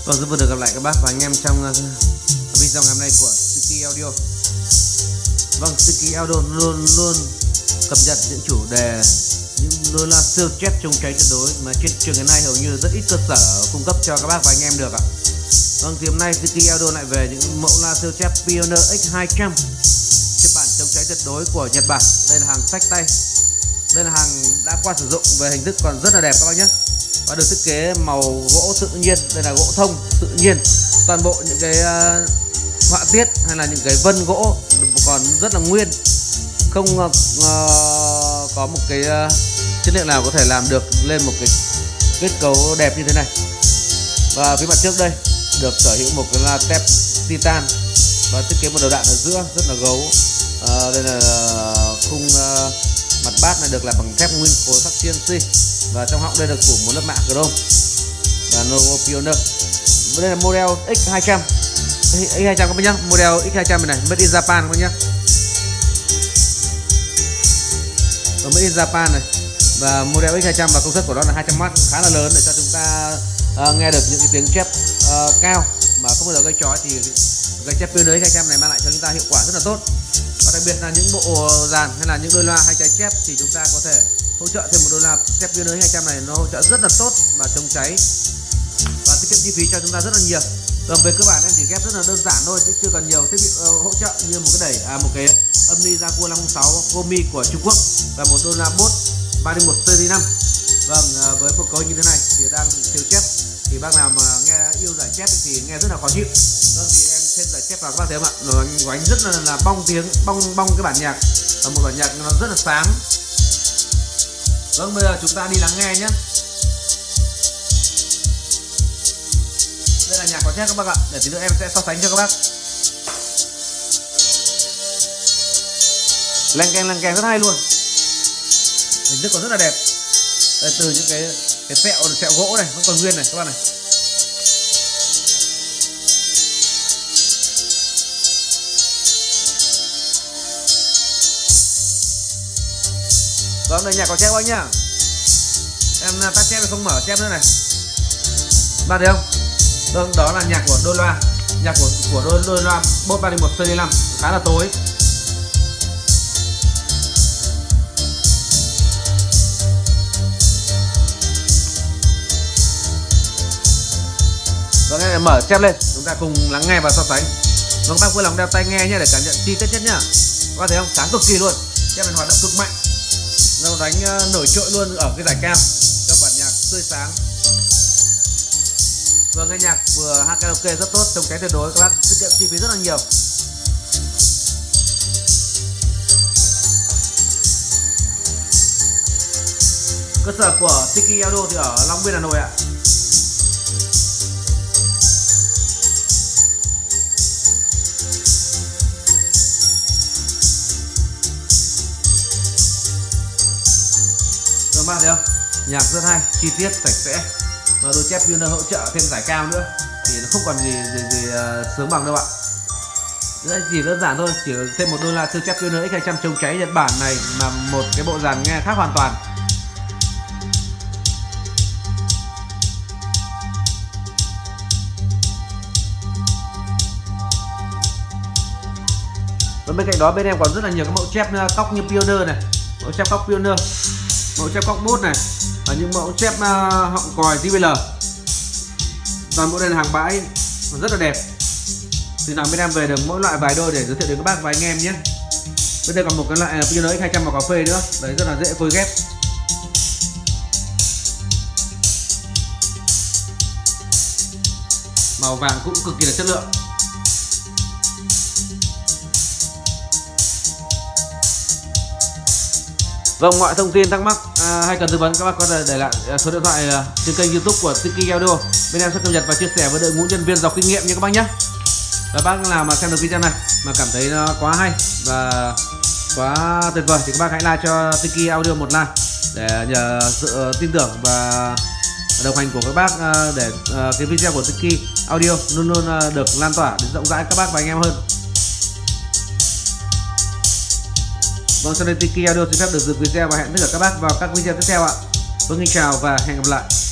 Vâng, rất vui được gặp lại các bác và anh em trong video ngày hôm nay của Tiki Audio. Vâng, Tiki Audio luôn luôn cập nhật những chủ đề, những đôi loa siêu chép chống cháy tuyệt đối mà trên trường ngày nay hầu như rất ít cơ sở cung cấp cho các bác và anh em được ạ. Vâng, thì hôm nay Tiki Audio lại về những mẫu loa siêu chép Pioneer X200 phiên bản chống cháy tuyệt đối của Nhật Bản. Đây là hàng xách tay, đây là hàng đã qua sử dụng, về hình thức còn rất là đẹp các bác nhé, và được thiết kế màu gỗ tự nhiên. Đây là gỗ thông tự nhiên, toàn bộ những cái họa tiết hay là những cái vân gỗ còn rất là nguyên, không có một cái chất liệu nào có thể làm được lên một cái kết cấu đẹp như thế này. Và phía mặt trước đây được sở hữu một cái là tép titan và thiết kế một đầu đạn ở giữa rất là gấu. Đây là khung mặt bát này được làm bằng thép nguyên khối khắc CNC, và trong họng đây được phủ một lớp mạ chrome và logo Pioneer. Đây là model X200 các bác nhá, model X200 này made in Japan các bác nhá, made in Japan này. Và model X200 và công suất của nó là 200W, khá là lớn để cho chúng ta nghe được những cái tiếng chép cao mà không bao giờ gây chói. Thì cái chép Pioneer X200 này mang lại cho chúng ta hiệu quả rất là tốt. Và đặc biệt là những bộ dàn hay là những đôi loa hay trái chép thì chúng ta có thể hỗ trợ thêm một đôi loa chép Pioneer X200 này, nó hỗ trợ rất là tốt và chống cháy và tiết kiệm chi phí cho chúng ta rất là nhiều. Còn về cơ bản em chỉ ghép rất là đơn giản thôi, chứ chưa cần nhiều thiết bị hỗ trợ như một cái đẩy, một cái âm ly Jaguar 506 Komi của Trung Quốc và một đôi loa Boss 301 series 5. Vâng, với một cấu như thế này thì đang siêu chép, thì bác nào mà nghe yêu giải chép thì nghe rất là khó chịu. Vâng, thì em thêm giải chép vào các bác thấy không ạ, nó của anh rất là bong tiếng, bong cái bản nhạc, và một bản nhạc nó rất là sáng. Vâng, bây giờ chúng ta đi lắng nghe nhé. Đây là nhạc có chép các bác ạ, để tí nữa em sẽ so sánh cho các bác. Leng keng rất hay luôn, hình thức còn rất là đẹp. Đây, từ những cái sẹo gỗ này vẫn còn nguyên này các bạn này. Vâng, đây nhạc có chép anh nhá. Em tắt chép không mở chép nữa này, bạn thấy không? Vâng, đó là nhạc của đôi loa, nhạc của đôi loa Boss 301 series 5, khá là tối. Vâng, em mở chép lên, chúng ta cùng lắng nghe và so sánh. Vâng, bác vui lòng đeo tai nghe nhé để cảm nhận chi tiết nhất nhá. Các bạn thấy không? Sáng cực kỳ luôn, chép này hoạt động cực mạnh, nó đánh nổi trội luôn ở cái giải cao cho bản nhạc tươi sáng. Vâng, nghe nhạc vừa hát karaoke rất tốt, chống cháy tuyệt đối, các bác tiết kiệm chi phí rất là nhiều. Cơ sở của Tiki Audio thì ở Long Biên, Hà Nội ạ. Các bạn thấy không? Nhạc rất hay, chi tiết, sạch sẽ, và đôi chép Pioneer hỗ trợ thêm giải cao nữa thì nó không còn gì sướng bằng đâu ạ. Chỉ đơn giản thôi, chỉ thêm một đôi loa siêu chép Pioneer X200 chống cháy Nhật Bản này mà một cái bộ dàn nghe khác hoàn toàn. Và bên cạnh đó bên em còn rất là nhiều cái mẫu chép cóc như Pioneer này, mẫu chép cóc Pioneer, mẫu chép cóc Boss này, và những mẫu chép họng còi JBL. Toàn bộ đây là hàng bãi rất là đẹp. Thì nào bên em về được mỗi loại vài đôi để giới thiệu đến các bác và anh em nhé. Bên đây còn một cái loại Pioneer X200 màu cà phê nữa, đấy rất là dễ phối ghép. Màu vàng cũng cực kỳ là chất lượng. Vâng, mọi thông tin thắc mắc hay cần tư vấn các bác có thể để lại số điện thoại trên kênh YouTube của Tiki Audio. Bên em sẽ cập nhật và chia sẻ với đội ngũ nhân viên giàu kinh nghiệm như các bác nhé. Và bác nào mà xem được video này mà cảm thấy nó quá hay và quá tuyệt vời thì các bác hãy like cho Tiki Audio một like để nhờ sự tin tưởng và đồng hành của các bác để cái video của Tiki Audio luôn luôn được lan tỏa đến rộng rãi các bác và anh em hơn. Vâng, sau đây Tiki Audio xin phép được dừng video và hẹn tất cả các bác vào các video tiếp theo ạ. Vâng, xin chào và hẹn gặp lại.